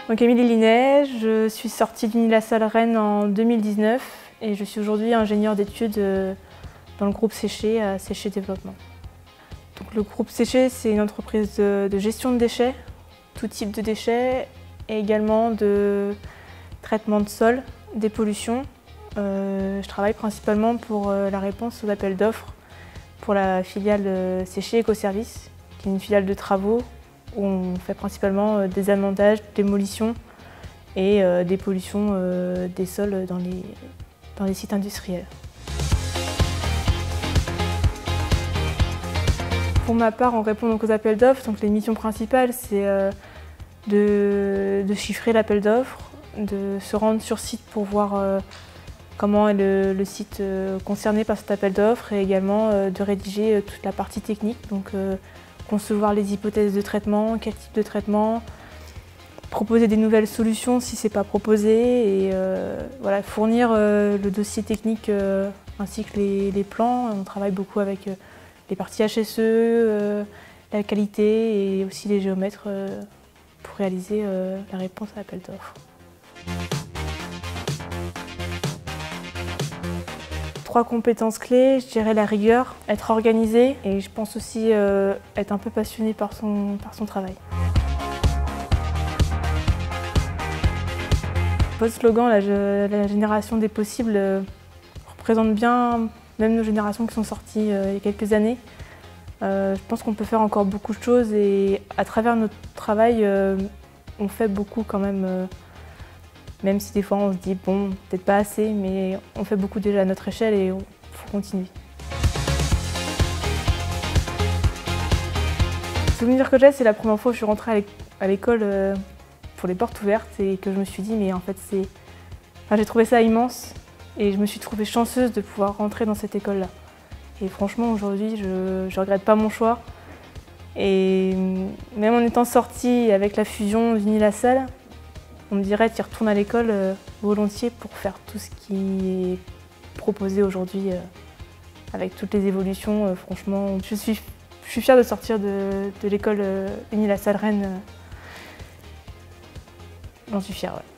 Donc Émilie Linet, je suis sortie d'Unilassal Rennes en 2019 et je suis aujourd'hui ingénieure d'études dans le groupe Séché à Séché Développement. Donc, le groupe Séché, c'est une entreprise de gestion de déchets, tout type de déchets et également de traitement de sol, des pollutions. Je travaille principalement pour la réponse aux appels d'offres pour la filiale Séché Écoservices, qui est une filiale de travaux où on fait principalement des amendages, démolitions et des pollutions des sols dans les sites industriels. Pour ma part, on répond donc aux appels d'offres. Donc les missions principales, c'est de chiffrer l'appel d'offres, de se rendre sur site pour voir comment est le site concerné par cet appel d'offres et également de rédiger toute la partie technique. Donc concevoir les hypothèses de traitement, quel type de traitement, proposer des nouvelles solutions si ce n'est pas proposé et voilà, fournir le dossier technique ainsi que les plans. On travaille beaucoup avec les parties HSE, la qualité et aussi les géomètres pour réaliser la réponse à l'appel d'offres. 3 compétences clés, je dirais la rigueur, être organisé et je pense aussi être un peu passionné par son travail. Votre slogan, la génération des possibles, représente bien même nos générations qui sont sorties il y a quelques années. Je pense qu'on peut faire encore beaucoup de choses et à travers notre travail, on fait beaucoup quand même. Même si des fois on se dit bon, peut-être pas assez, mais on fait beaucoup déjà à notre échelle et il faut continuer. Le souvenir que j'ai, c'est la première fois où je suis rentrée à l'école pour les portes ouvertes et que je me suis dit mais en fait j'ai trouvé ça immense et je me suis trouvée chanceuse de pouvoir rentrer dans cette école-là. Et franchement aujourd'hui je regrette pas mon choix et même en étant sortie avec la fusion d'Unilassal, on me dirait tu retournes à l'école volontiers pour faire tout ce qui est proposé aujourd'hui avec toutes les évolutions. Franchement, je suis fière de sortir de l'école Unilassal Rennes. J'en suis fière. Ouais.